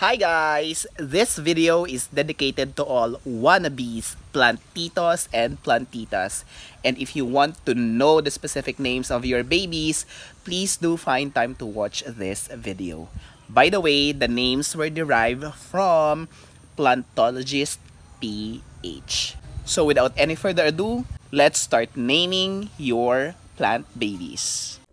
Hi guys! This video is dedicated to all wannabes, plantitos and plantitas. And if you want to know the specific names of your babies, please do find time to watch this video. By the way, the names were derived from Plantologist PH. So without any further ado, let's start naming your plant babies.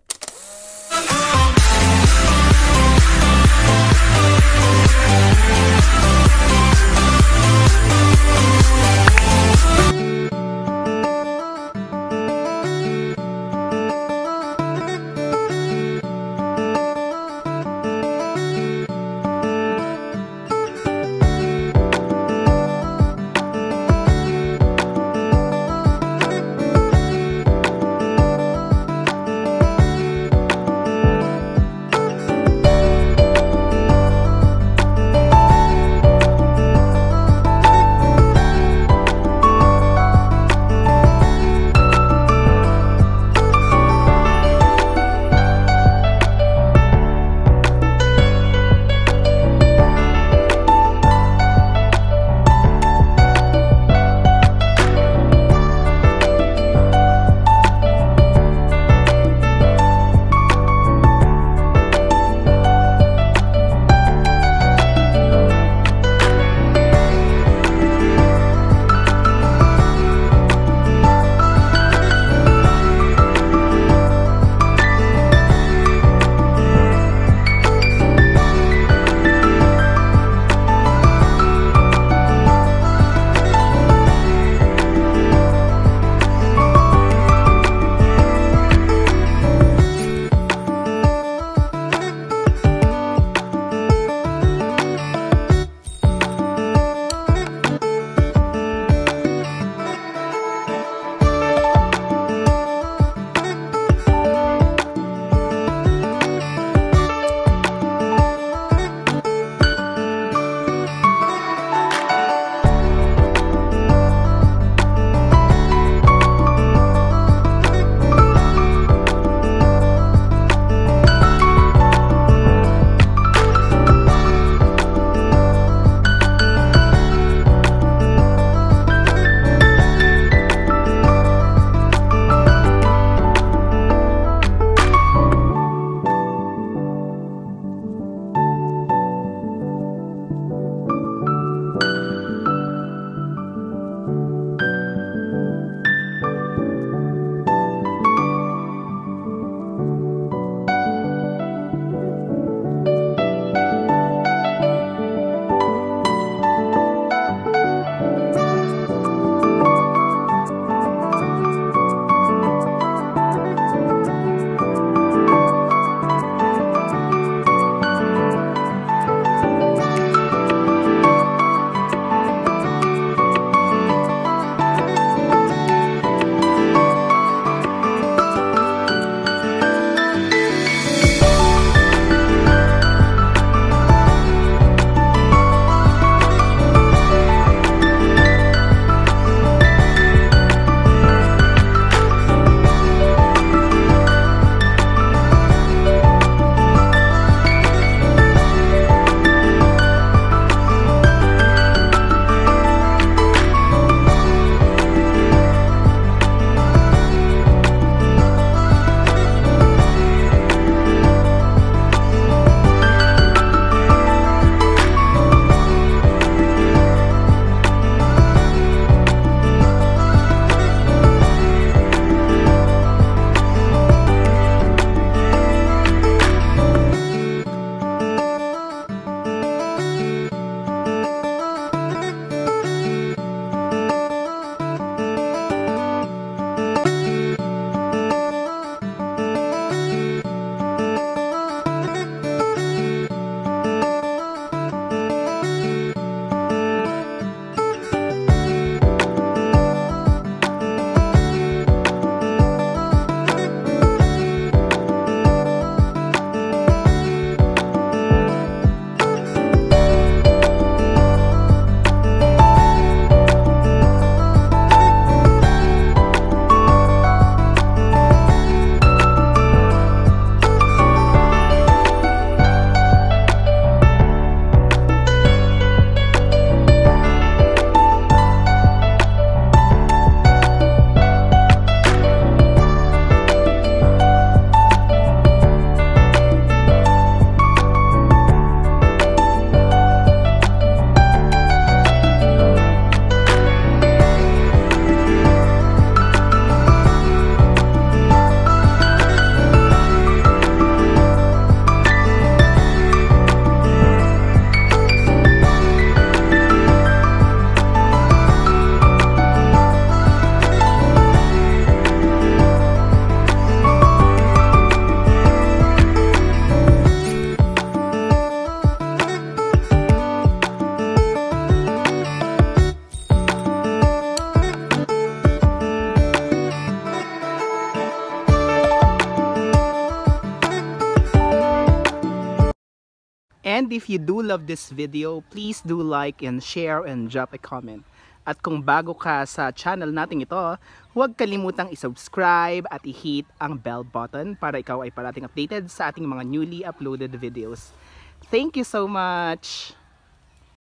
And if you do love this video, please do like and share and drop a comment. At kung bago ka sa channel natin ito, huwag kalimutang i-subscribe at i-hit ang bell button para ikaw ay parating updated sa ating mga newly uploaded videos. Thank you so much!